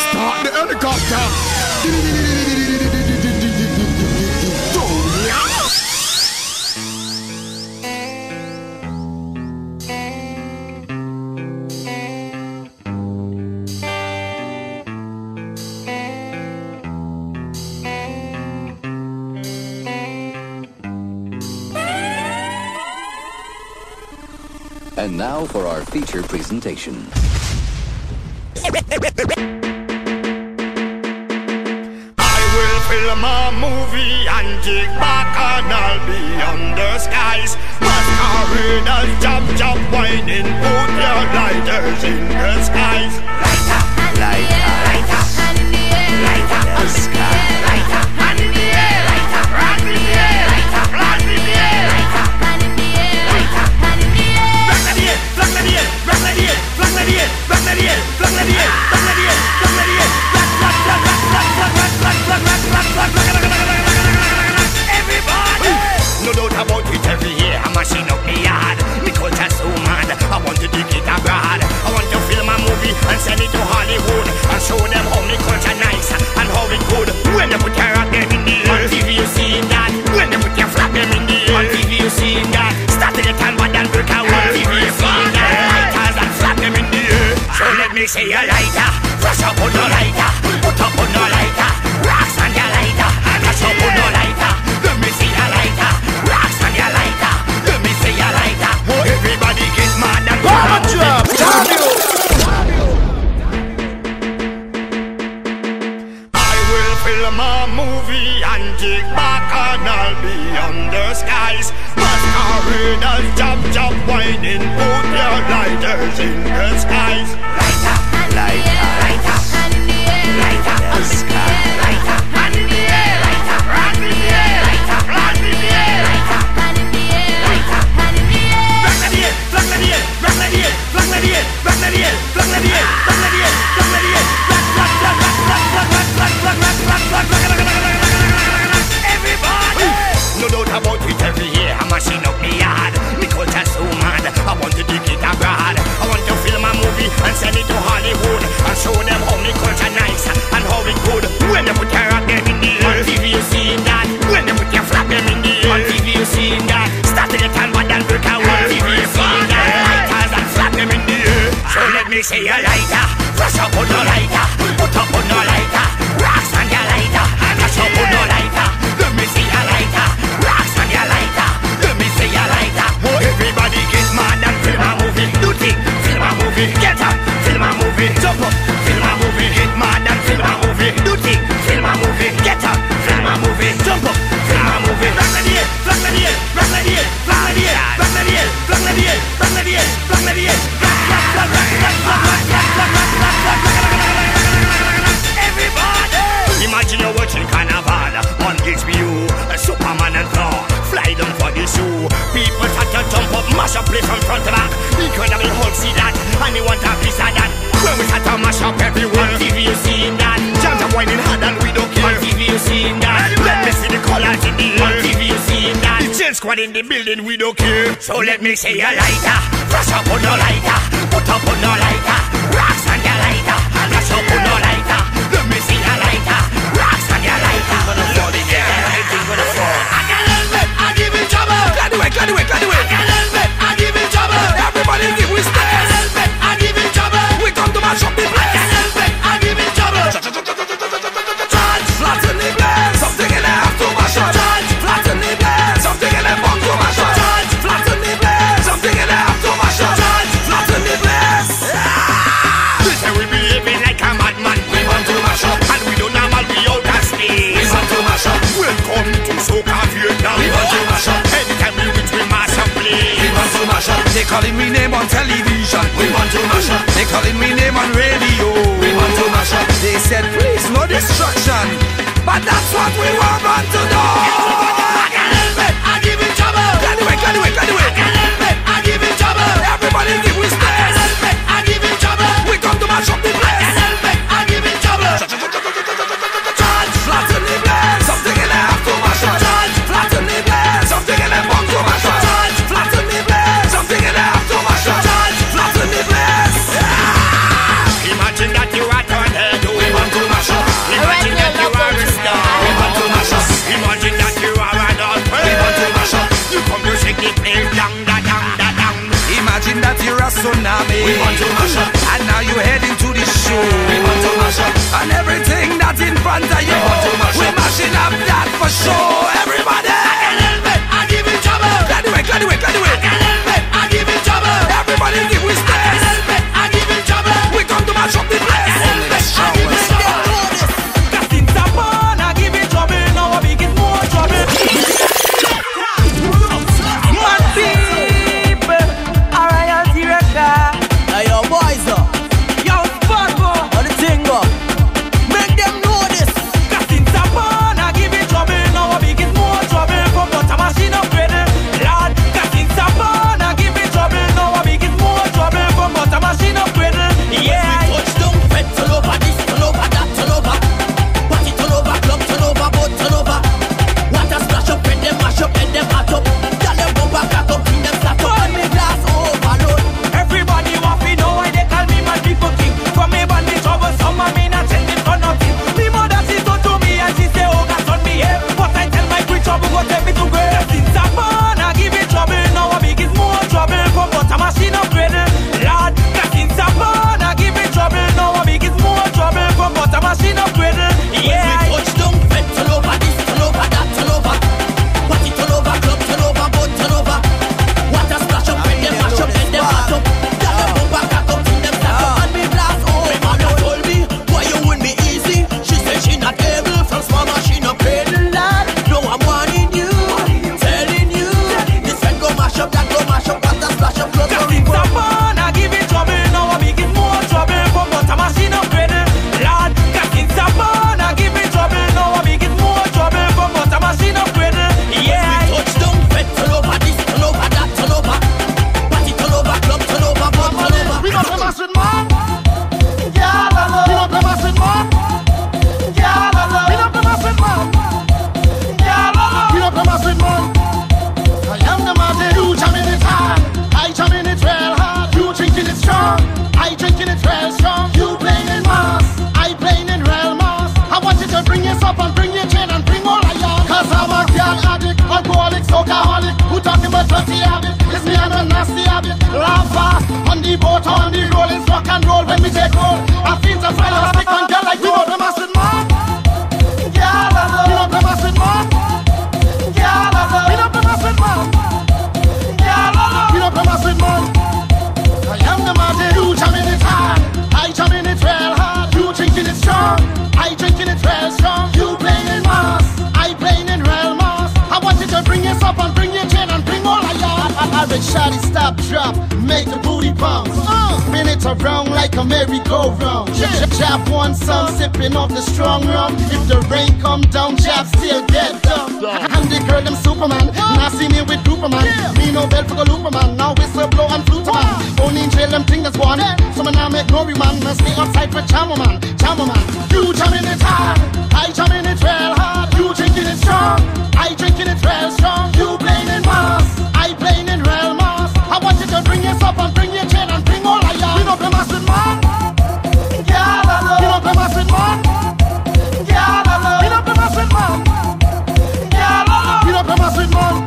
Start the helicopter. And now for our feature presentation. I will film a movie and take back and I'll be under skies. Masqueraders jump, whining, put your lighters in the skies. Lighter, lighter, lighter, hand in the air, lighter, the sky, lighter, hand in the air, lighter, hand in the air, lighter, hand in the air, lighter, hand in the air, lighter, hand in the air. Black lady, black lady, black lady, black lady, black lady, black lady, black lady, black everybody. No doubt about it, every year I'm mashing up me yard. Me culture so mad, I want to dig it abroad. I want to film a movie and send it to Hollywood and show them how me culture nice and how it good. When they put your rock them in the air, on TV you seeing that. When they put your flap them in the air, on TV you seeing that. Starting the time but then break out on TV you seeing that. Lighters and flap them in the air. So let me see your lighter, flash up on your lighter, put up on your lighter, rocks on your lighter, flash up on your lighter. Let me see your lighter, rocks on your lighter. Let me see your lighter. Everybody get mad and I will film a movie and take back and I'll be under skies. Masqueraders jump, whining, put your lighters in the skies. Lighter, lighter, lighter, hand in the air, lighter, the sky, lighter, hand in the air, lighter, hand in the air, lighter, hand in the air, lighter, hand in the air, lighter, hand in the air. Black lady, black lady, black lady, black lady, black lady, black lady, black lady, black lady, everybody. No doubt about it, every year I'm mashing up me yard. Me culture so mad, I want to dig it abroad. I want to film a movie and send it to Hollywood and show them how me culture nice and how it good. When they put your rock them in the air, on TV you seeing that. When they put your flap them in the air, on TV you seeing that. Starting the time but then break out on TV you seeing that. Lighters and flap them in the air. So let me see your lighter, flash up on your lighter, put up on your lighter, rocks on your lighter, flash up on your lighter. Let me see your lighter, rocks on your lighter. Let me see your lighter. Everybody get mad and film a movie. Do thing, film a movie. Get up, film a movie. Jump up, film a movie. Get mad and film a movie. Do thing, film a movie. Get up, film a movie. Jump up, film a movie. Black lady, black lady, black lady, black lady, black lady, black lady, black lady, black lady, everybody. Imagine you're watching Carnival on HBO, Superman and Thor fly down for the show. People start to jump up, mash up play from front to back. Incredible Hulk see that, and they want a piece of that. When we start to mash up everywhere, on TV you seeing that. Jams are whining hard and we don't care. On TV you seeing that. Let me see the colors in the air. On TV you seeing that. The jail squad in the building, we don't care. So let me see your lighter, flash up on your lighter, put up on your lighter, rocks on your lighter, flash up on your lighter. Let me see your lighter, rocks on your lighter. Everything gonna fall. I can help it, I give it trouble. Glad away, glad away, glad away. I can help it, I give it trouble. Everybody give we stay. I can help it, I give it trouble. We come to mash up the place. I can help it, I give it trouble. Charge, flatten the place. Something in there have to mash up. Charge, flatten the place. Something in there want to mash up. Charge, flatten the place. Something in there have to mash up. Charge, flatten the place. This way we be living like a madman. We want to mash up, and we don't normal we out of space. We want to mash up. Welcome to Soca Vietnam. We want to mash up. Anytime we reach we mash up place. We want to mash up. They calling me name on television. We want to mash up. They calling me name on radio. We want to mash up. They said please no destruction, but that's what we want to do. I can help it, I give it trouble. Glad away, glad away, glad away. I can help it, I give it trouble. Everybody give we stay. I can help it, I give it trouble. We come to mash up the place. I can help it, I give it trouble. Charge, flatten the place. Something in there have to mash up. Charge, flatten the place. Something in there want to mash up. Charge, flatten the place. Something in there have to mash up. Charge, flatten the place. Imagine that you are turned head. We ones are you. We're mashing up that for sure. Everybody, I can't help it, I give it trouble. Glad away, glad away, glad away. I can't help it, I give it trouble. Everybody give we space. I can't help it, I give it trouble. We come to mash up the place. I can't help it, I give it trouble. Cause since I'm born, I give it trouble. Now I begin more trouble. My people, a royalty record. Now your boys up. Yo, spot boy. How the thing go? Make them know this. Cause since I'm born, I give it trouble. Now I begin more trouble. From but a machine upgraded. Lord, cause since I'm born, I give it trouble. Now I begin more trouble. From but a machine upgraded. Yeah. Touchdown, fed, turn over this, turn over that, turn over. Party turn over, club turn over, boat turn over. Water splash up, and them mash up, and them hot up. Tell them bumper crack up, bring them flat up, and me glass overload. Everybody want to know why they call me my people king. From me band me trouble, some of me not tell me for nothing. Me mother she talk to me and she say, oh God, son me here. But I tell my quick trouble, go take me to grave. Since I'm born, I give it trouble. Now I begin more trouble. From but a machine upgraded. Lord, cause since I'm born, I give it trouble. Now I begin more trouble. From but a machine upgraded. Yeah. Touchdown, fed, turn over this, turn over that, turn over. Party turn over, club turn over, boat turn over. Water splash up, and them mash up, and them hot up. Tell them bumper crack up, bring them flat up, and me blast overload. Told me, why you wouldn't be easy? She said she not able, from small machine upgraded. Lord, no I'm warning you, telling you. This friend go mash up, that go mash up, water splash up, club Cause turn since over. I'm born, I give it trouble. Now I begin more trouble. From but a machine upgraded. Lord, cause since I'm born, I give it trouble. Now I begin more trouble. From but a machine upgraded. Yeah. Touchdown, fed, turn over this, turn over that, turn over. Party turn over, club turn over, boat turn over. We don't play massive man. Yeah, la la. We don't play massive man. Yeah, la la. We don't play massive man. Yeah, la la. We don't play massive man. I am the man. You jamming it hard. I jamming it real hard. You drinking it strong. I drinking it real strong. You playing in mass. I playing in real mass. I want you to bring this up and bring your chain and bring all I am. Cause I'm a girl addict, alcoholic, soccerholic. Who talking about dirty habit? It's me and a nasty habit. Laugh fast on the boat, on the roll. It's rock and roll when we take hold. I feel the fire, I stick on girl like we don't play massive man. Yeah, la la. We don't play massive man. Yeah, la la. We don't play massive man. Yeah, la la. We don't play massive man. I am the man. You jamming it hard. I jamming it real hard. You drinking it strong. I drinking it real strong. You playing in mass. I playing in real mass. I want you to bring this up and bring your chain and bring all I am. I make shawty stop, drop, make the booty bounce. Spin it around like a merry-go-round. Jab one some, sipping off the strong rum. If the rain come down, jab still get dumb. And the girl them Superman, now see me with Duperman. Me no bell for the Looperman, now whistle blow and flute man. Only in jail them thing that's one. So man I make no man, I stay outside for Chamberman. You jamming it hard, I jamming it real hard. You drinking it strong, I drinking it real strong. You playing in mass, I playing in real mass. I want you to bring this up and bring your chain and bring all I am. We don't play massive man. Yeah, la la. We don't play massive man. Yeah, la la. We don't play massive man. Yeah, la la. We don't play massive man.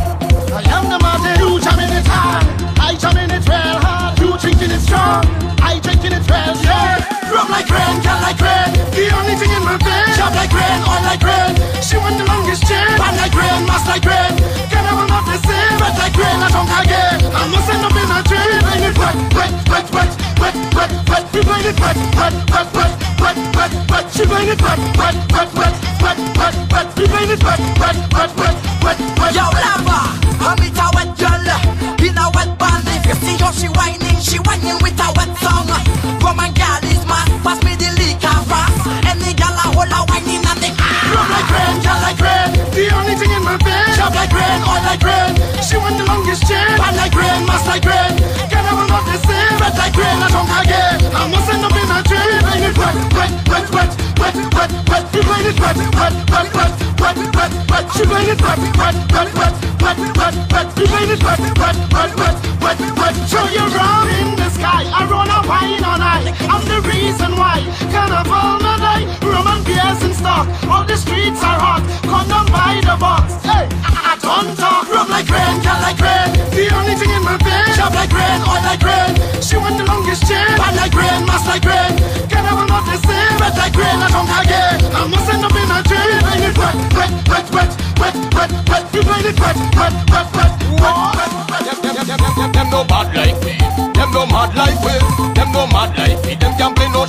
I am the man. You jamming it hard, I jamming it real hard. You drinking it strong, I drinking it real strong. Rum like rain, girl like rain. The only thing in my vein. Job like rain, oil like rain. She want the longest chain. Bad like rain, mass like rain. Can I will not the same. Red like rain, I don't again. I must end up in a dream. Playing it wet, wet, wet, wet, wet, wet, wet. We playing it wet, wet, wet, wet, wet, wet, wet. She playing it wet, wet, wet, wet, wet, wet, wet. We playing it wet, wet, wet, wet, wet, wet. Yo, lava, I'm with a wet girl in a wet band. If you see how she whining with a wet song. Roman girl is mad, pass me the liquor fast. Any girl a hold a whining and they Rum like rain, girl like rain. The only thing in my vein. Job like rain, oil like rain. She want the longest chain. Bad like rain, mass like rain. Can I will not the same. Red like rain, I don't again. I must end up in a dream. Playing it wet, wet, wet, wet, wet, wet, wet. We playing it wet, wet, wet, wet, wet, wet, wet. She playing it wet, wet, wet, wet, wet, wet, wet. We playing it wet, wet, wet, wet, wet, wet. Show you round in the sky. I run a wine on I. I'm the reason why. Carnival my day. Rum and beers in stock. All the streets are hot. Come down by the box. Hey, I don't talk. Rum like rain, girl like rain. The only thing in my vein. Job like rain, oil like rain. She want the longest chain. Bad like rain, mass like rain. Can I will not the same. Red like rain, I don't again. I must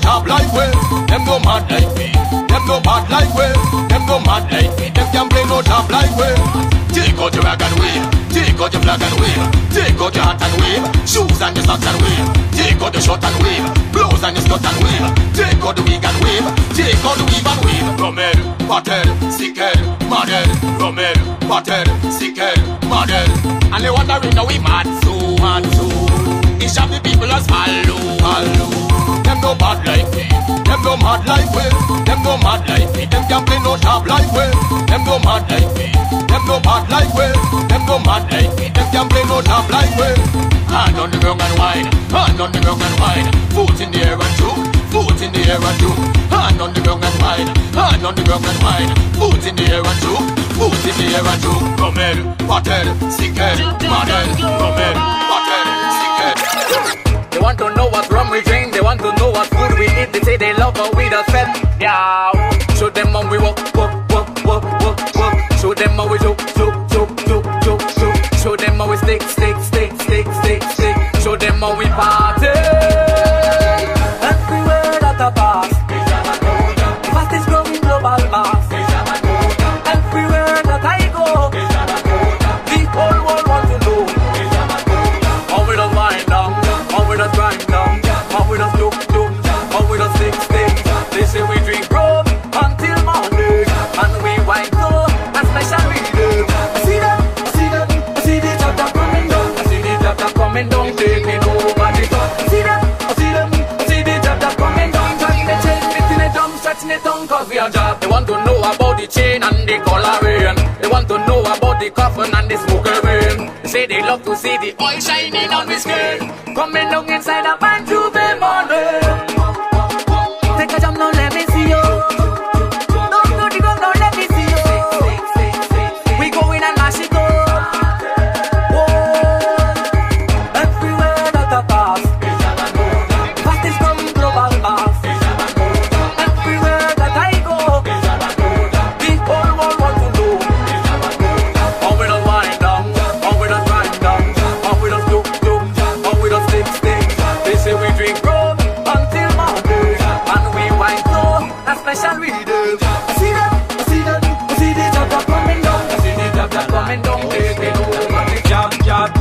top like we. Them no mad like we. Them no bad like we. Them no mad like we. Them can play no top like we. Take out your rag and wave. Take out your flag and wave. Take out your hat and wave. Shoes and your socks and wave. Take out your shirt and wave. Blouse and your skirt and wave. Take out the wig and wave. Take out the weave and wave. Rumhead, fathead, sickhead, madhead. Rumhead, fathead, sickhead, madhead. And they wondering now we mad so, mad so. Each of the people as follow, follow. Them no bad like me. Them no mad like we. Them no mad like me. Them can play no top like we. Them no mad like me. Them no bad like we. Them no mad like me. Them can play no top like we. Hand on the ground and wine. Hand on the ground and wine. Foot in the air and juke. Foot in the air and juke. Hand on the ground and wine. Hand on the ground and wine. Foot in the air and juke. Foot in the air and juke. Rumhead, fathead, sickhead, madhead. Rumhead, fathead, sickhead. They want to know what rum we drink. They want to know what food we eat. They say they love how we just fed. Yeah. Show them how we walk. Show them how we joke. Show them how we stick. Show them how we party. Everywhere that I pass, fastest growing global mass. Everywhere that I go, the whole world want to know how we just wind down, how we just grind down, how we just do, how we just stick. They say we drink rum until morning, and we wine so a special rhythm. I see the chapter coming down. I see the chapter coming down, taking over the top. I see the chapter coming down, dragging the chain, making it jump, stretching it down, cause we are job. They want to know about the chain and the coloring. They want to know about the coffin and the smoker ring. They say they love to see the oil shining on the skin, coming down inside a pan to be morning. Take a jump now, let me see you. Don't do the gun now, let me see you. We go in and mash it up. Whoa. Everywhere that I pass, fastest from global mass. Everywhere that I go, the whole world want to know how we don't wind down, how we don't grind down, how we don't do, how we don't stick. They say we drink rum until morning, and we wine so a special rhythm. I see the chapter coming down. I see the chapter coming down. Taking over the jab.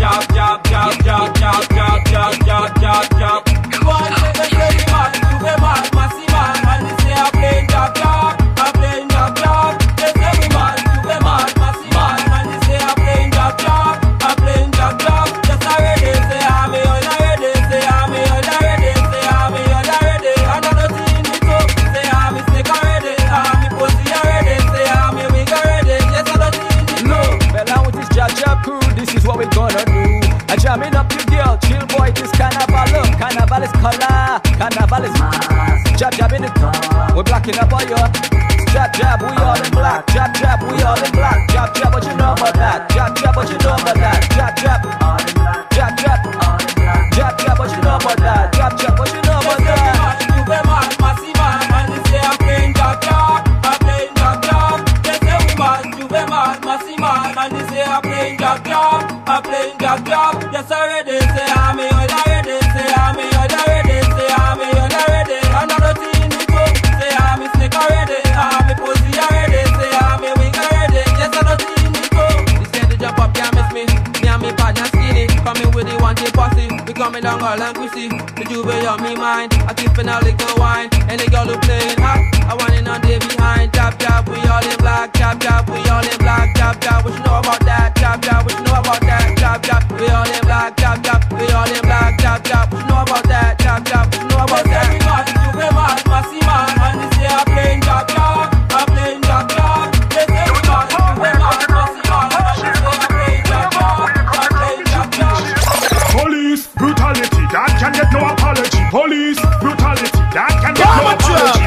One say they very mad, you be mad, massive man, and they say I'm playing jab. I'm playing jab. They say we mad, you be mad, massive man, and they say I'm playing jab. I'm playing jab. Just already say I'm already, say I'm already, say I'm already. Another thing we talk, say I'm snake already, I'm pussy already, say I'm wig already. Yes, another thing. No, well, with this jab crew, this is what we gonna do. I jamming up your girl, chill boy, this carnival look. Carnival is color, carnival is mass. Jab in the we're blocking up all your. Jab, we all in black. Jab, we all in black. Jab, what you know about that? Jab, what you know about that? Jab, all in black. Jab, what you know about that? Jab, what you know about that? You be mad, massive man, and they say I'm playing jab. I'm playing jab. They say we mad, you be mad, massive man, and they say I'm playing jab. I'm playing jab. Yes, already say I'm already, say I'm already, say I'm already. Another thing we go, say I'm snake already, I'm pussy already, say I'm wig already. Yes, another thing we go. This say the jump up, can't miss me. Me and me partner skinny, coming with the one-day posse. We coming down all and we see the juve on me mind. I keep an liquor wine, and the girl who playing hot, I want it on day behind. Jab, we all in black. Jab, we all in black. Jab, what you know about that? Jab, what you know about that? Jab, we all in black. Jab, we all in black. Jab, what you know about that? Jab, what you know about that? They say we mad, you be mad, massive man, and they say I'm playing jab. I'm playing jab. They say we mad, you be mad, massive man, and they say I'm playing jab. I'm playing jab. Police brutality, that can get no apology. Police brutality, that can get no apology.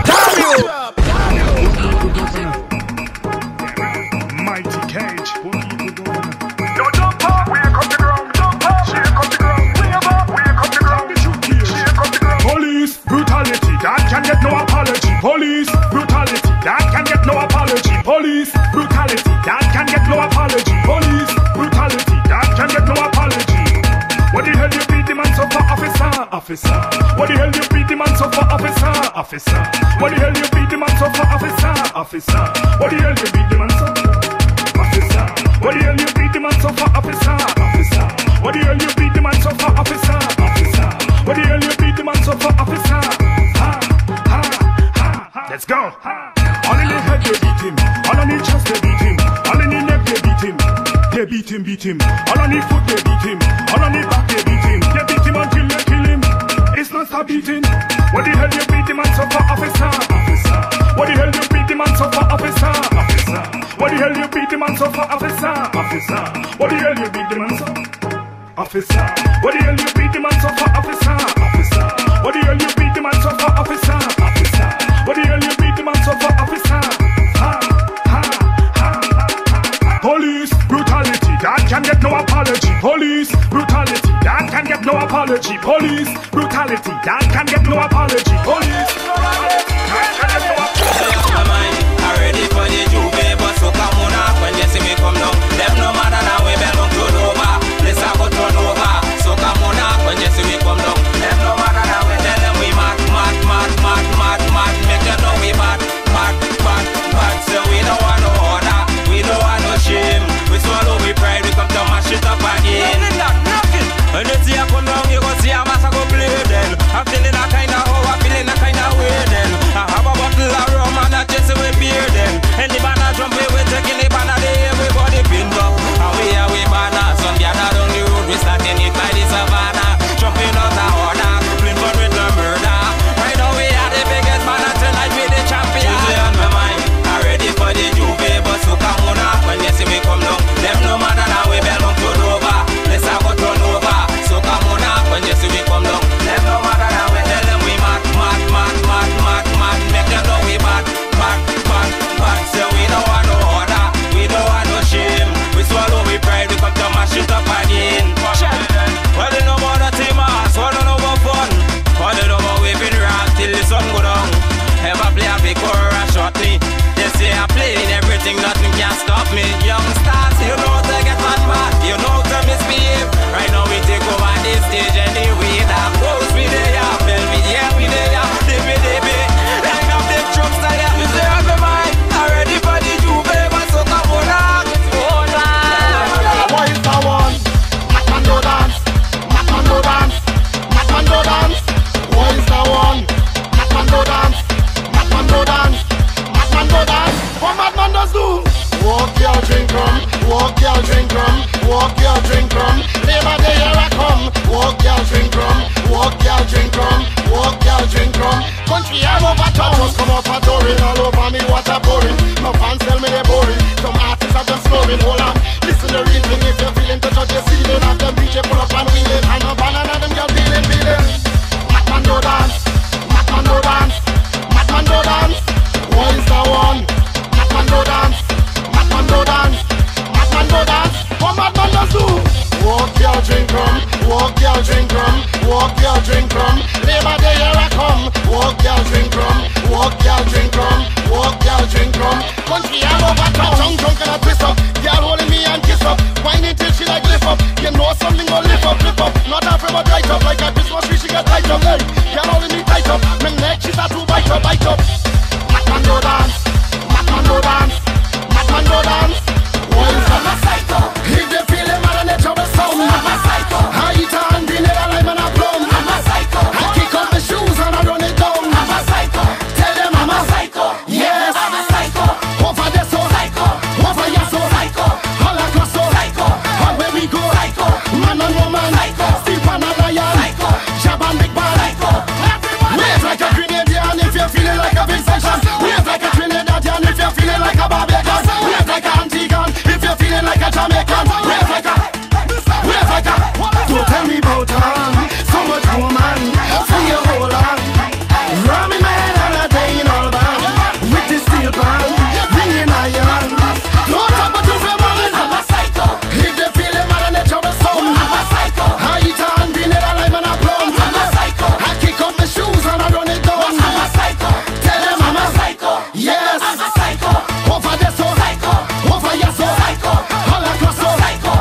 Mighty Cage. Yo, jump up, wake up the ground, jump up, shake up the ground, wave up, wake up the ground, shake up the ground. Police brutality, that can get no apology. Police brutality, that can get no apology. Police brutality, that can get no apology. Police brutality, that can get no apology. What the hell you beat the man so for officer? officer? What the hell you beat the man so for, officer? Officer. What the hell you beat the man so for, officer? Officer. What the hell you beat the man so for? Officer. What the hell you beat the man so for, officer? Officer. What the hell you beat the man so for, officer? Officer. What the hell you beat the man so for, officer? Ha, ha, ha, ha. Let's go. All in the head they beat him, all on his chest they beat him, all in the neck they beat him. They beat him, all on his foot they beat him, all on his back they beat him. They beat him until they kill him. It's not stop beating. What the hell you beat the man so for, officer? Officer. What the hell you beat the man so for, officer? Officer. What the hell you beat the man so for, officer? Officer. What the hell you beat the man so? Officer. What the hell you beat the man so for, officer? Officer. What the hell you beat the man so for, officer? Officer. What the hell you beat the man so for, officer? Ha, ha, ha, ha. Police brutality, that can get no apology. Police brutality, that can get no apology. Police brutality, that can get no apology. Police brutality, that can get no apology. My mind, I'm ready for the Juve, but so come on up when you see me come down. Them no matter now we belong to Nova. Let's go turn over. So come on up when you see me come down. Them no matter now we tell them we mad. Make them know we mad. So we don't want no order, we don't want no shame. We swallow we pride, we come to mash it up again. Nothing. When you see I come down, you go see a mass go play then. I'm feeling a kind of how, I'm feeling a kind of way then. I have a bottle of rum and a chest with beer then. And the banner jump, we taking the banner, everybody pinned up. And we banner, some gather down the road, we starting it by the savannah. Jumping out the order, playing fun with the murder. Right now we are the biggest banner tonight, we the champion. Usually on my mind, I'm ready for the Juve, but so come on up when you see me come down. Them no matter now we belong to Nova. Let's go turn over. So come on up when you see me come down. Them no matter now we tell them we mad. Make them know we mad. So we don't want no order, we don't want no shame. We swallow we pride, we come to mash it up again. Well they know about the team ass, well they know about fun. Well they know about waving rock till the sun go down. Ever play a big horror shortly. They say I'm playing everything, nothing can stop me. Young stars, you know how to get mad, you know how to misbehave. Right now we take over this stage anyway. That goes we there, bell me there, we there, baby. Line up them trucks there. You say I'm the mind, I'm ready for the Juve, but so come on up. What is the one? Madman do dance, madman do dance, madman do dance. What is the one? Madman do dance, madman do dance, madman do dance. What madman does do? Walk your drink rum, walk your drink rum, walk your drink rum. Labor Day here I come. Walk your drink rum, walk your drink rum, walk your drink rum. Country all over town, just come up and touring all over me, water pouring. No fans tell me they're boring. Some artists are just snoring. Hold on, listen the real thing. If you're feeling to touch your ceiling, have them DJ pull up and wheeling, and no banana them girl feeling. Madman do dance, madman do dance, madman do dance. What is the one? Madman do dance, madman do dance, madman do dance. What madman does do? Walk your drink rum, walk your drink rum, walk your drink rum. Labor Day here I come. Walk your drink rum, walk your drink rum, walk your drink rum. Country all over town, drunk and a twist up. Girl holding me and kiss up, whining till she like lift up. You know something gon' lift up, flip up. Not afraid but right up, like a Christmas tree she got light up. Hey, girl holding me tight up, my neck she start to bite up. Madman do dance, madman do dance, madman do dance. What is that? Psycho. If they feel it, man, and they trouble sound. I'm a psycho. I eat a hand grenade, a lime and a plum. I'm a psycho. I kick up my shoes and I run it down. I'm a psycho. Tell them I'm a psycho. Yes, I'm a psycho. Over there so psycho. Over here so psycho. All across so psycho. All where we go psycho. Man and woman psycho. Steve and a lion psycho. Jab and big ball psycho. Everyone wave like a Grenadian if you're feeling like a big session. Wave like a Trinidadian if you're feeling like a Barbacan. Wave like a Antiguan if you're feeling like a Jamaican. Wave like a. Don't tell me about so much woman. Free your whole hand. Ram in my head all a day in all band. With the steel band, ringing iron. Don't talk about two families. I'm a psycho. If they feel it, man, and they trouble sound. I'm a psycho. I eat a hand grenade, a lime and a plum. I'm a psycho. I kick up my shoes and I run it down. I'm a psycho. Tell them I'm a psycho. Yes, I'm a psycho. Over there so psycho. Over here so psycho. All across so psycho.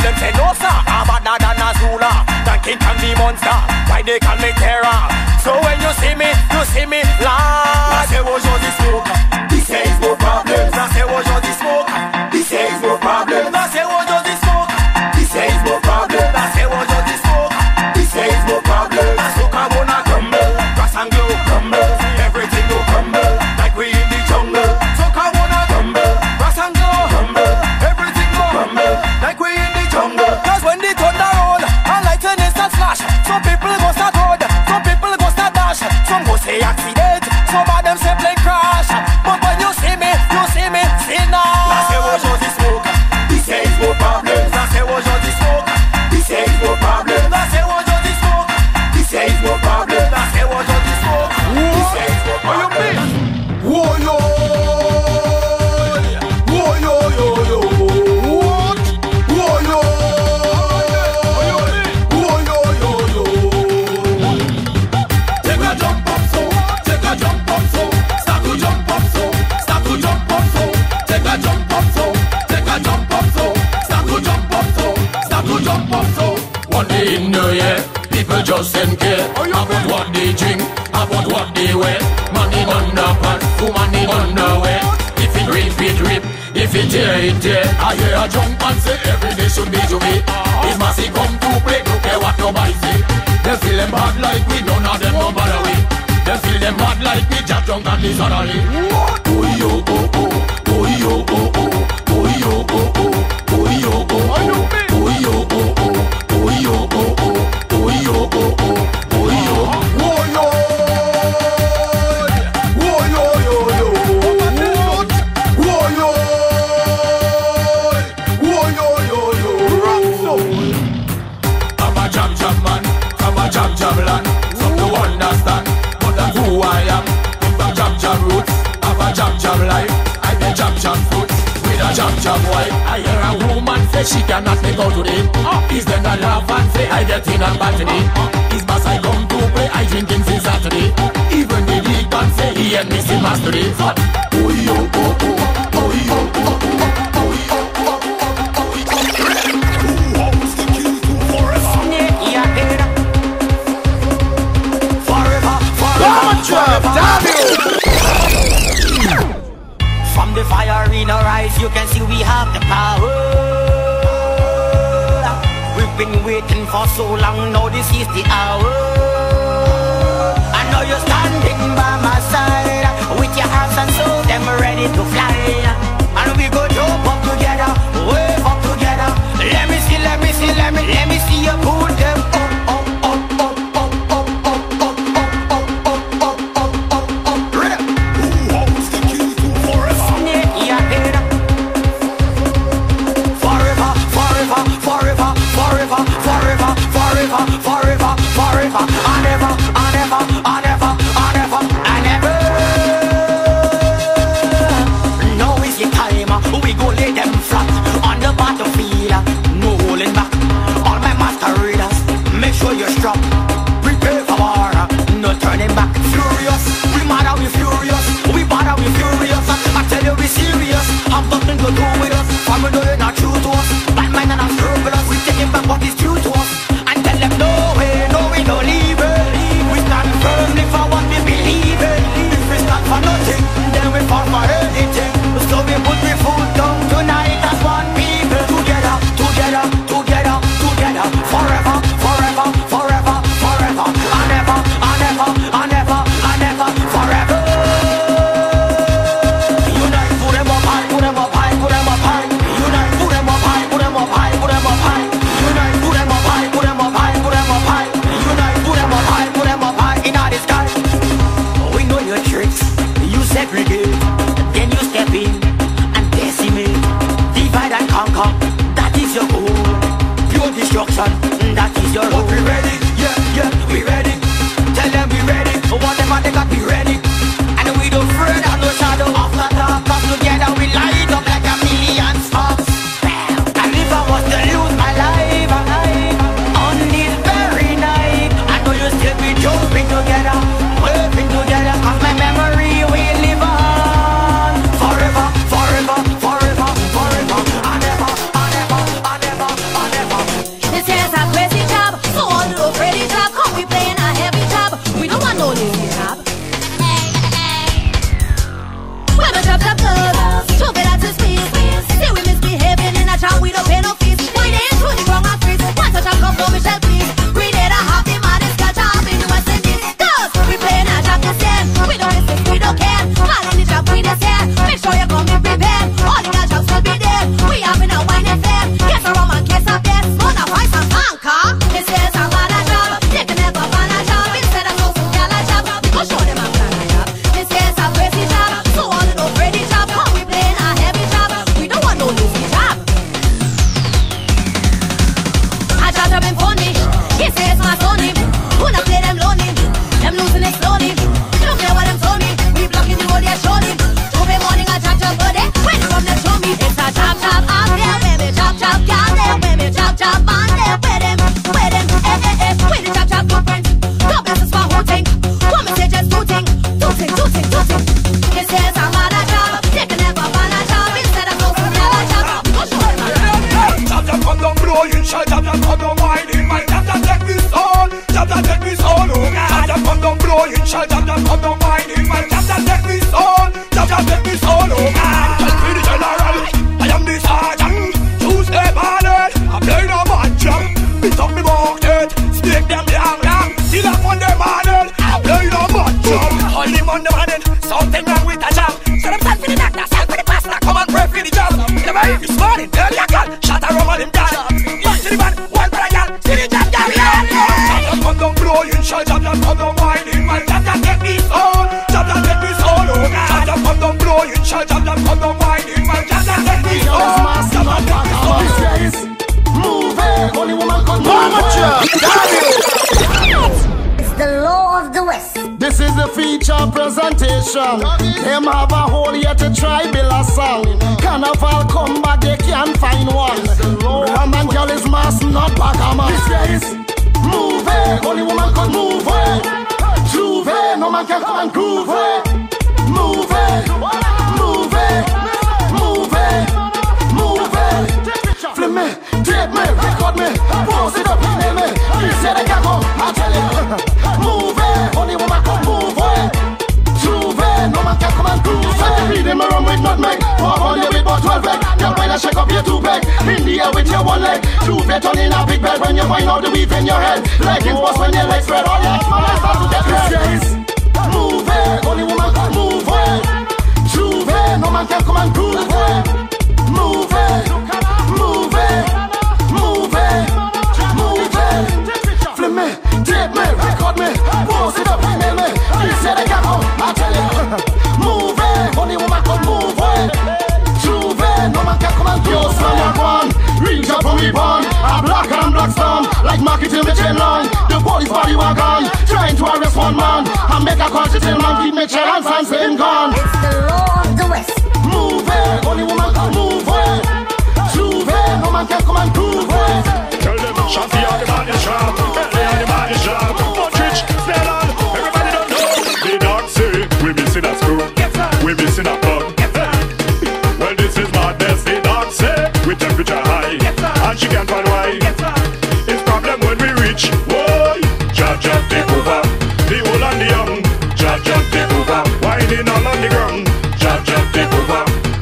them say no sir, I'm better than Azula, than King Kong the monster. Why they call me terror? So when you see me loud. I say was just the smoke. This is no problem. I say was just the smoke. This is no problem. I say was just the smoke. This is no problem. I say was just the smoke. This is no problem. I smoke I wanna crumble. Grass and glow crumble. Everything will crumble. Like we in the jungle. Smoke I wanna crumble. Grass and glow crumble. Everything will crumble. Like we in the jungle. Cause when the thunder roll and lightning start flash, some people go start road, some people go start dash, some go say accident, some of them say plane crash. But when you see me see now. I say was just the smoke. This is no problem. I say was just the smoke. This is no problem. I say was just the smoke. This is no problem. I say was just the smoke. This is no problem. Whoa yo, whoa yo yo yo. What? Whoa yo, whoa yo yo yo. Take a jump up so, take a jump up so, start to jump up so, start to jump up so. Take a jump up so, take a jump up so, start to jump up so, start to jump up so. One day in the year, people just don't care about what they drink, about what they wear. Man in underpants, woman in underwear. If it rip, if it tear. I hear a jump and say every day should be to me. It's massive come to play, don't care what nobody say. They feel them bad like we, none of them no bother we. They feel them bad like we, jack drunk and disorderly. Oh yo, oh oh, oh yo, oh oh, oh yo, oh oh, oh yo, oh oh, oh yo, oh oh, oh yo, oh oh, oh yo, oh oh, oh yo, oh yo, oh yo yo yo, oh yo, oh yo yo yo. I'm a jam man, I'm a jam land. Some don't understand, but that's who I am. I'm jam roots, I'm a jam life. I be jam fruit with a jam wife. I hear a woman say she cannot make out today. Is then a laugh and say I get in and back today. Is bass I come to play, I drinking since Saturday. Even the deacon say he and me see mastery. Oh yo, oh oh, oh yo, oh oh, oh yo, oh oh, oh yo. Who owns the key to forever? Forever, From the fire in our eyes, you can see we have the power. We've been waiting for so long, now this is the hour. I know you're standing by my side, with your hands and soul, them ready to fly. And we go jump up together, wave up together. Let me see you pull them up, up, up, up, up, up, up, up, up, up, up, up, up, up. Who owns the key to forever? Forever, forever, forever, forever, forever, forever, forever, forever, and ever, and ever, and ever, and ever, and ever. Now is the time, we go lay them flat on the battlefield. No holding back. All my masqueraders, make sure you're strapped. Prepare for war, no turning back. Furious, we mad and we furious. We bad and we furious. I tell you we serious. Have nothing to do with us. Family know you're not true to us. Bad mind and I'm scrupulous. We taking back what is true to us. And tell them no way, no we don't leave it. We stand firmly for what we believe in. If we stand for nothing, then we fall for anything. So we put we foot down tonight as one people. Together, together, together, together. Forever, forever, forever, forever. And ever, and ever, and ever, and ever, forever. Unite, put them up high, put them up high, put them up high. Unite, put them up high, put them up high, put them up high. Unite, put them up high, put them up high, put them up high. Unite, put them up high, put them up high in the sky. We know your tricks, you segregate, then you step in and decimate, divide and conquer. That is your goal. Pure destruction, that is your goal. We ready? Yeah, yeah, we ready. Tell them we ready. Whatever they got, we ready. And we don't afraid of no shadow of the dark. Cause together we light up like a million sparks. And if I was to lose my life on this very night, I know you still be jumping together, working together. Cause my memory will live on forever, forever, forever, forever. And ever, and ever, and ever, and ever. a chop chop up there, where me chop chop girl there, where me chop chop man there, where them, where the chop chop footprint. God bless us for whole thing. Come and say just two thing. This is a man a job, they can never man a job instead of those who never job. Chop chop come down blow you, chop chop come down wine in my chop chop take me soul, chop chop take me soul. Chop chop come down blow you, chop chop come down wine in my chop chop take me soul, chop chop take me soul. Tell me the general, I am the sergeant. Tuesday morning, I play no man jump. Beat up me bucket, stick them down long. Till up on the morning, I play no man jump. Only Monday morning, something wrong with the job. So them send for the doctor, send for the pastor, come and pray for the job. Never hear this morning, early a call, shot a rum on him down. Back to the man, one for a gal, see the job carry on. Chop come down blow you, chop come down wine in my chop take me soul, chop take me soul. Chop come down blow you, chop come down wine in my chop take me soul, chop take me soul. Move it, only woman can move it. It's the law of the West. This is the feature presentation. Them have a whole year to try build a song. Carnival come back, they can't find one. Ram and girl is mass, not Bagama. This is move it, only woman can move it. Groove it, no man can come and groove it. Move it, move it, move it, move it. Flip me, tape me, record me, post it up, email me. Please say they can go, I tell you. Move it, only woman can move it. Groove it, no man can come and groove it. Read him around with nutmeg, walk on your big but 12 leg. Now when I shake up your two peg, in the air with your one leg. Groove it on in a big bed when you find out the weave in your head. Like it's bust when your legs spread, all your small start to get red. Move it, only woman can move it. Groove it, no man can come and groove it. Move it, move it, move it, move it. Flip me, tape me, record me, post it up, email me. Please say they can go, I tell you. Move it, only woman can move it. Groove it, no man can come and groove it. Son of one, reach up for me born. A black and black storm, like marketing the chain line. The police body wagon, trying to arrest one man. I make a call to tell man, keep me chair and sign say him gone. It's the law of the West. Move it, only woman can move it. Groove it, no man can come and groove it. Tell them, Shanti on the body shop, Belly on the body shop. Mutrich, Snell on, everybody don't know. The dog say, we missing a screw, we missing a plug. Well, this is madness, the dog say, with temperature high, and she can't find why. It's problem when we reach, whoa, Jab Jab take over. The old and the young, Jab Jab take over. Whining all on the ground, Jab Jab take over.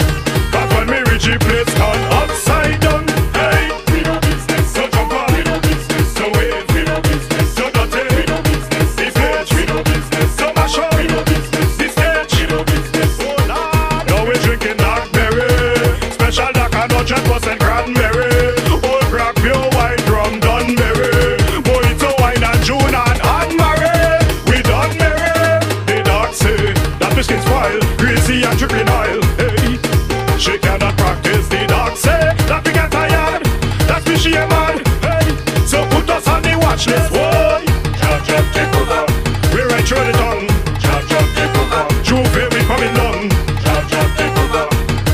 But when we reach the place called Upside Down, hey, we no business, so jump on, we no business, so wave, we no business, so dirty, we no business, the stage, we no business, so mash up, we no business, the stage, we no business, oh Lord. Now we drinking Blackberry, special dark and 100% cranberry, old crack, pure white rum, Dunberry, mojito wine and June and Anne-Marie, we done merry. The dog say that biscuit spoil, greasy and dripping oil, hey. She cannot practice, the dog say that we get tired, that's me she a man, hey. So put us on the watch list, boy. Jab Jab take over, we right through the tongue. Jab Jab take over, Juve we coming down. Jab Jab take over,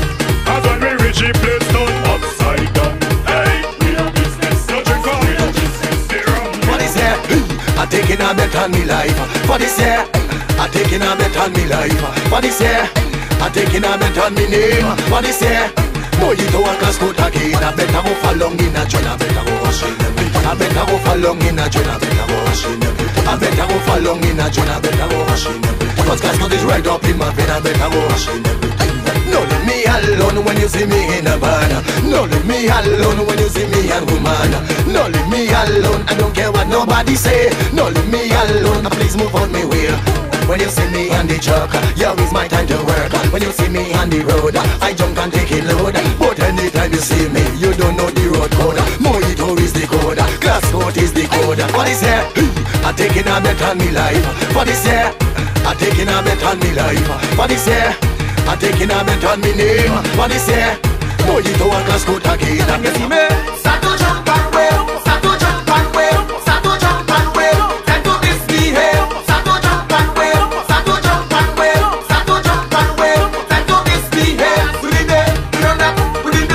as when we reach the place done upside down, hey. We no business, no drink on, we no business, the rum. For this year, I taking a bet on me life. For this year, I taking a bet on me life. For this year, I taking a bet on me name. For this year, mojito and casco again. I better go for long in a joint. I better go washing them. I better go for long in a joint. I better go washing them. I better go for long in a joint. I better go washing them. Because casco is right up in my vein. I better go washing them. No leave me alone when you see me in a bar. No leave me alone when you see me and woman. No leave me alone, I don't care what nobody say. No leave me alone, please move on me way. When you see me on the truck, yeah, it's my time to work. When you see me on the road, I jump and take it load. But anytime you see me, you don't know the road code. Mojito is the code, glass coat is the code. For this year, I taking a bet on me life. For this year, I taking a bet on me life. For this year, I taking a bet on me name. For this year, mojito and glass coat again. And you see me, start to jump and wave, start to jump and wave, start to jump and wave, tend to misbehave. Start to jump and wave, start to jump and wave, start to jump and wave, tend to misbehave. Put it there, put it there, put it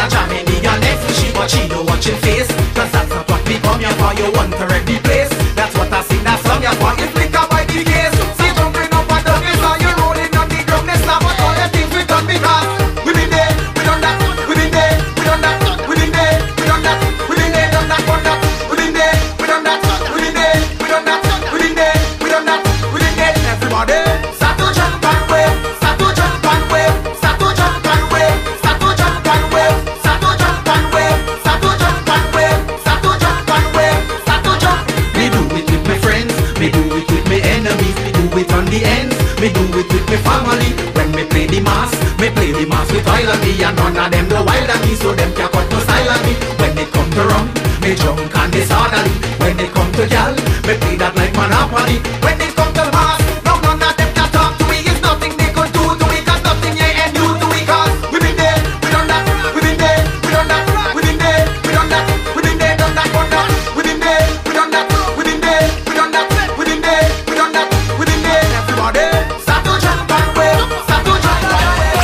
are jamming the girl next to she, but she don't watch your face. Cause that's not what we come here for, you want to wreck the place. That's what I sing that song here for, you flicker by the case. See jumping up and down, it's how you rolling on the ground. It's not what all the things we done because we been there, we done that, we been there, we done that, we been there, we done that, we been there, done that, done that, we been there, we done that, we been there, we done that, we been there, we done that, we been there. Everybody start to jump and wave, start to jump and wave, start to jump and wave, start to jump and wave, start to jump and wave, start to jump and wave, start to jump and wave, start to jump. Me do it with my friends, me do it with my enemies, me do it on the ends, me do it with my family. When me play the mass with oil on me, and none of them no wild on me, so them can't cut no style on me. When it come to rum, me drunk and disorderly. When it come to gal, me play that like Monopoly. When it come to mass, no none of them can talk to me. It's nothing they could do to me, cause nothing you and you to me. Cause we been there, we done that, we been there, we done that, we been there, we done that, we been there, done that, done that. We been there, we done that, we been there, we done that, we been there, we done that, we been there. Everybody start to jump and wave, start to jump and wave.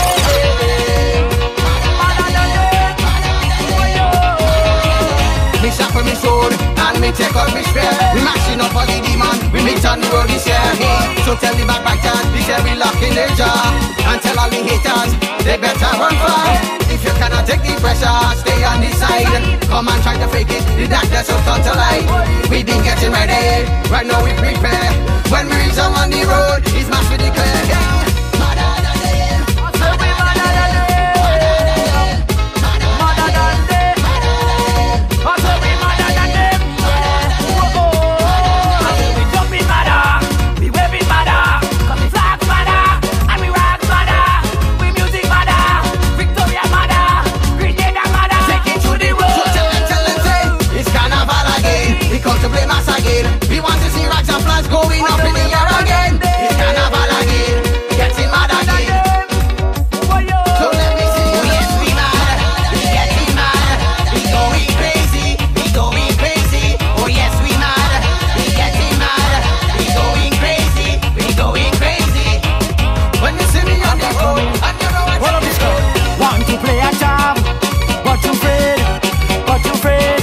Me sharpen me sword and me take out me spear. We mashing up all the demon, we mix on the road this year. So tell the backbiters, this year we lock in the jar. And tell all the haters, they better run far. If you cannot take the pressure, stay on the side. Come and try to fake it, the darkness will turn to light. We been getting ready, right now we prepare. When we reach on the road, it's mash we declare. Mother than them, so we mother than them. We want to see rocks and flags going up in the air again. It's carnival again, getting mad again. So let me see. Oh yes, we mad, we getting mad, we going crazy, we going crazy. Oh yes, we mad, we getting mad, we going crazy, we going crazy. When you see me on the road, and you know what I'm saying. Want to play a job, but you afraid, but you afraid.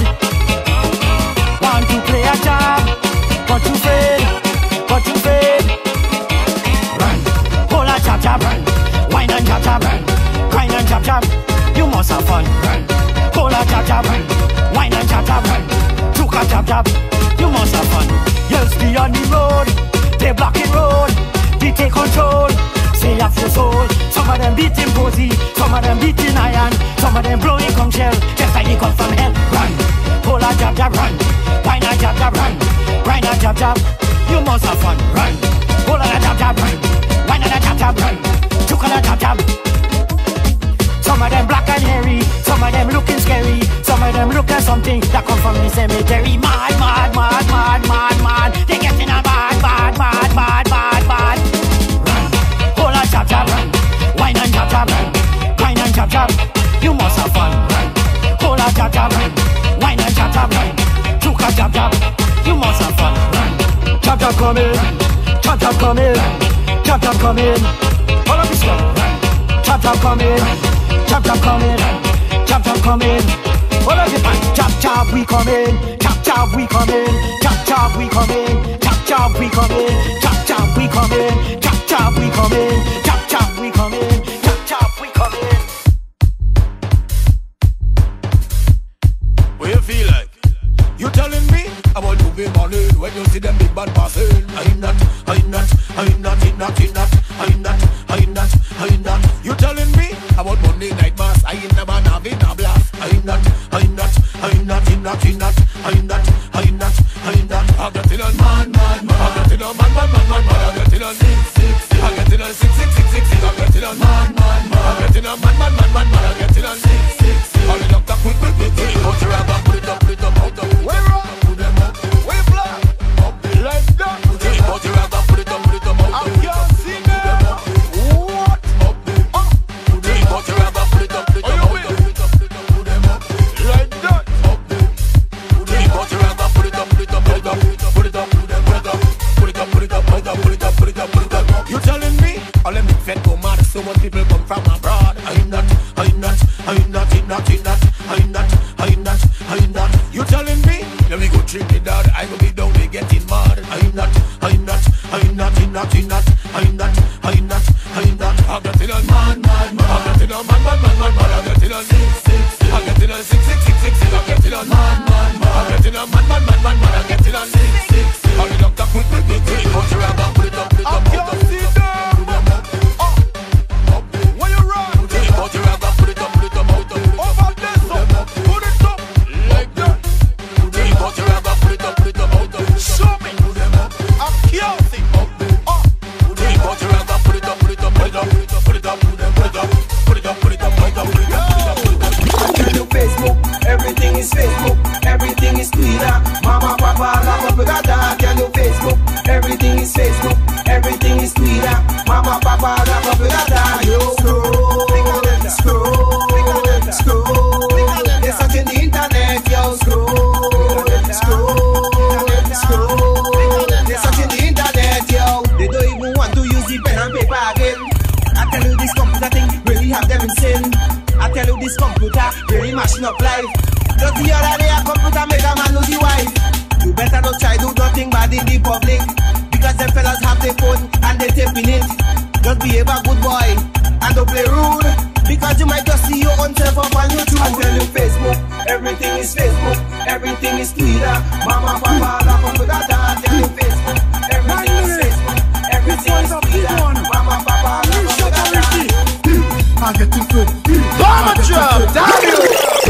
Want to play a job, but you afraid, but you afraid. Run, hold a chop chop, run, wine and chop chop, run, grind and chop chop. You must have fun. Run, hold a chop chop, run, wine and chop chop, run, took a chop chop. You must have fun. You'll be on the road, they blocking road, they take control. Say off your soul. Some of them beating posy, some of them beating iron, some of them blowing conch shell, just like you come from hell. Run, hold a jab jab, run, wine a jab jab, run, grind a jab jab. You must have fun. Run, hold a jab jab, run, wine a jab jab, run, took a jab jab. Some of them black and hairy, some of them looking scary, some of them look like something that come from the cemetery. Mad, mad, mad, mad, mad, mad. They getting a bad, bad, bad, bad, bad, bad. Hold a jab jab, run, wine and jab jab, run, grind and jab jab. You must have fun. Run, hold a jab jab, run, wine and jab jab, run, took a jab jab. You must have fun. Run, jab jab come in, jab jab come in, jab jab come in. Hold up this one. Run, jab jab come in, jab jab come in, jab jab come in. Hold up the pan. Jab jab we come in, jab jab we come in, jab jab we come in, jab jab we come in, jab jab we come in, jab jab we come in, jab jab we come in, jab jab we come in. What you feel like? You telling me about you be money when you see them big bad passing? I'm not. You telling me about Monday night mass? I ain't never having a blast. I'm not. I'm getting on man. I'm getting on man. I'm getting on 666. I'm getting on 666. I'm getting on man. I'm getting on man. I'm getting on 666. All the doctor quick. Put your rag up, put it up, out of. Where up? Put them up. Where black? Up like that. Put your rag up, put it I'm not. You telling me? Let me go Trinidad. I will be down there getting mad. I'm not. I'm getting on man. I'm getting on man. I'm getting on 666. I'm getting on 6666. I'm getting on man. I'm getting on man. I'm getting on 666. I'm the doctor put the big put your rag up, put it up. I can't see them. When you run, put your rag up, put it up. Over this up, put it up like that. Put your rag up, put it up. Show me. I can't see. Put your rag up, put it up. Facebook, everything is Facebook, everything is Twitter. Mama, papa, lock up with a dog. Tell you Facebook, everything is Facebook, everything is Twitter. Mama, papa, lock up with a dog. Yo, scroll. They're searching the internet, yo, scroll. They're searching the internet, yo. They don't even want to use the pen and paper again. I tell you this computer thing really have them insane. I tell you this computer really mashing up life. Just the other day a computer make a man lose the wife. You better not try do nothing bad in the public, because them fellas have their phone and they taping it. Just behave a good boy and don't play rude, because you might just see your own self up on YouTube. I tell you Facebook, everything is Facebook, everything is Twitter. Mama, papa, lock up with a dog. Tell you Facebook, everything is Facebook, everything is Twitter. Mama, papa, lock up with a dog. I get too good. Bomber drop, Dario.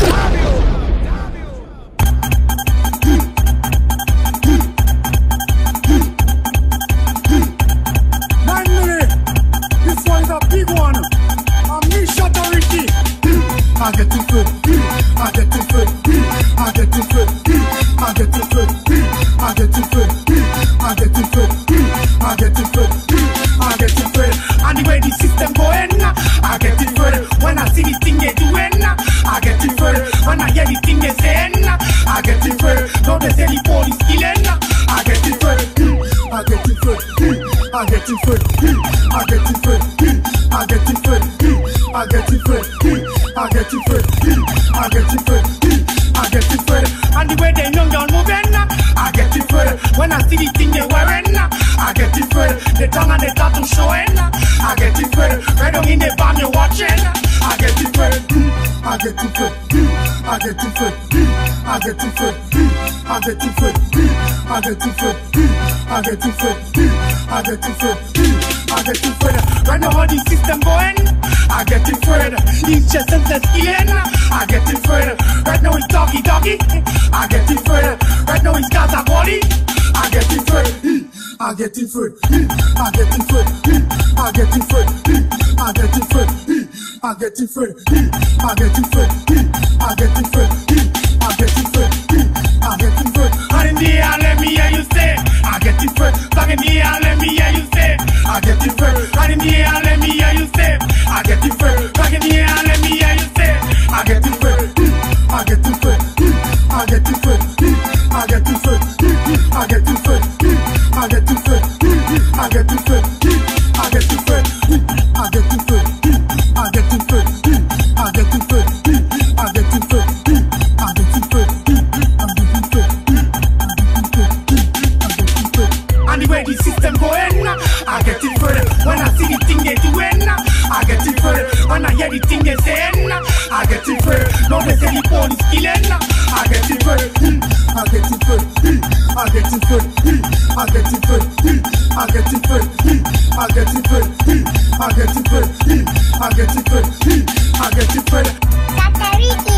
9 minutes. This one's a big one. I'm Misha Tariki. I get too good. I get too good. I get too good. I get too good. I get too good. I get too good. I get too good. I get too good. And the way the system going, I get it further. When I see the thing they doing, I get it further. When I hear the thing they saying, I get it further. Now they say the police killing, I get it further. I get too good. I get too good. I get too good. I get too good. I get too good. I get too good. I get too good. I get it further. And the way they young moving, I get it further. When I see the thing they wearing, I get it further. The tongue and the tattoo showing, I get it further. Right on in the band you watching, I get it further. I get too good. I get too good. I get too good. I get too good. I get too good. I get too good. I get too good. I get it further. Right now how the system going, I get it further. It's just senseless killing, I get it further. Right now it's doggy, I get it further. Right now it's Gaza body, I get it further. I get it further. I get it further. I get it further. I get it further. I get it further. I get it further. I get it further. I get it further. I get it further. And in the air, let me hear you say, I get it further. Back in the air, let me hear you say, I get it further. And in the air, let me hear you say, I get it further. Back in the air, let me hear you say, I get it further. I get it further. I get it further. I get it further. I get it further. I get it further. I get it further. I get it further. I get it further. I get it further. I get it further. I get it further. I get it further. And the way the system going, I get it further. When I see the thing they doing, I get it further. When I hear the thing they saying, I get it further. Now they say the police killing, I get it further. I get it further. I get it further. I get it further. I get it further. I get it further. I get it further. I get it further. I get it further. Satariki.